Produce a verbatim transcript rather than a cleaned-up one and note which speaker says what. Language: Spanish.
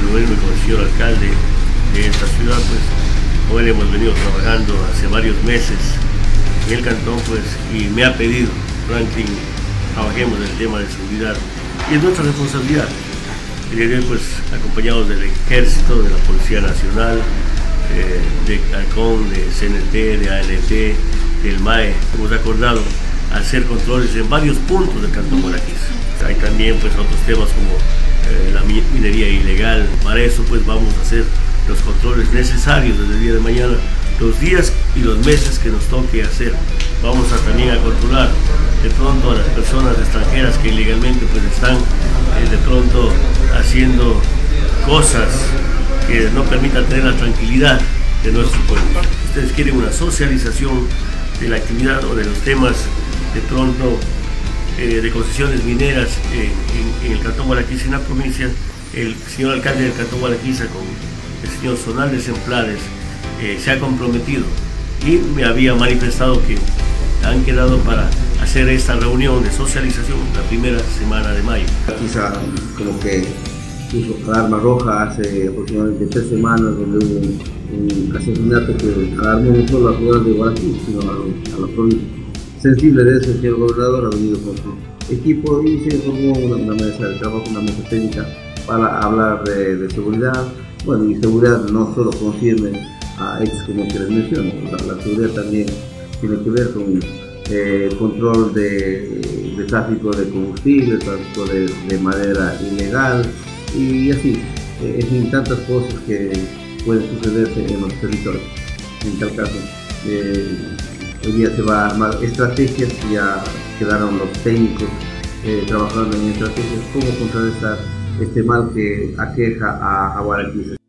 Speaker 1: reunirme con el señor alcalde de esta ciudad, pues con él hemos venido trabajando hace varios meses en el cantón, pues, y me ha pedido, Franklin, trabajemos en el tema de seguridad, y es nuestra responsabilidad. Y de pues acompañados del Ejército, de la Policía Nacional, eh, de Halcón, de C N T, de A N T, del M A E, hemos acordado hacer controles en varios puntos del Cantón Guaraquisa. Hay también pues otros temas como eh, la minería ilegal. Para eso pues vamos a hacer los controles necesarios desde el día de mañana, los días y los meses que nos toque hacer. Vamos a también a controlar de pronto a las personas extranjeras que ilegalmente pues están eh, de pronto haciendo cosas que no permitan tener la tranquilidad de nuestro pueblo. Ustedes quieren una socialización de la actividad o de los temas de pronto eh, de concesiones mineras eh, en, en el Cantón Guaraquisa y en la provincia. El señor alcalde del Cantón Guaraquisa con el señor Zonal de Semplares eh, se ha comprometido y me había manifestado que han quedado para hacer esta reunión de socialización la primera semana de mayo.
Speaker 2: Quizá como que puso alarma roja hace aproximadamente tres semanas, donde hubo un, un asesinato que alarmó no solo a la ciudad de Guaraquisa, sino a, a la provincia. Sensible de eso, el señor gobernador ha venido con su equipo y se formó una, una mesa de trabajo, una mesa técnica para hablar de, de seguridad. Bueno, y seguridad no solo concierne a hechos como que les menciono, la, la seguridad también tiene que ver con eh, control de, de tráfico de combustible, tráfico de, de madera ilegal y así, eh, en tantas cosas que pueden sucederse en los territorios. En tal caso, eh, hoy día se va a armar estrategias, ya quedaron los técnicos eh, trabajando en estrategias, cómo contrarrestar este mal que aqueja a, a Guaraquisa.